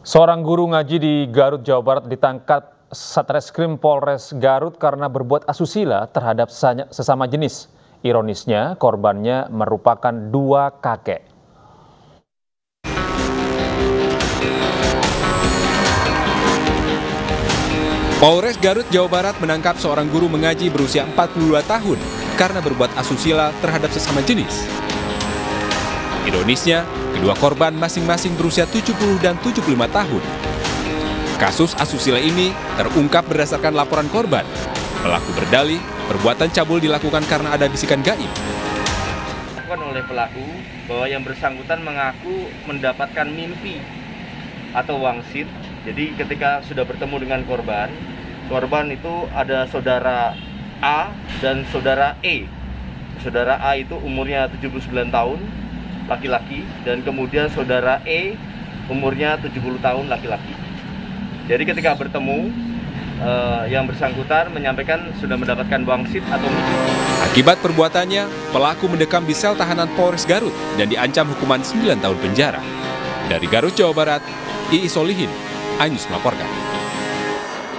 Seorang guru ngaji di Garut, Jawa Barat ditangkap Satreskrim Polres Garut karena berbuat asusila terhadap sesama jenis. Ironisnya, korbannya merupakan dua kakek. Polres Garut, Jawa Barat menangkap seorang guru mengaji berusia 42 tahun karena berbuat asusila terhadap sesama jenis. Ironisnya, kedua korban masing-masing berusia 70 dan 75 tahun. Kasus asusila ini terungkap berdasarkan laporan korban. Pelaku berdalih, perbuatan cabul dilakukan karena ada bisikan gaib. Dilakukan oleh pelaku bahwa yang bersangkutan mengaku mendapatkan mimpi atau wangsit. Jadi ketika sudah bertemu dengan korban itu ada saudara A dan saudara E. Saudara A itu umurnya 79 tahun, laki-laki, dan kemudian saudara E umurnya 70 tahun, laki-laki. Jadi ketika bertemu, yang bersangkutan menyampaikan sudah mendapatkan wangsit atau mimpi. Akibat perbuatannya, pelaku mendekam di sel tahanan Polres Garut dan diancam hukuman 9 tahun penjara. Dari Garut, Jawa Barat, Iis Solihin, iNews melaporkan.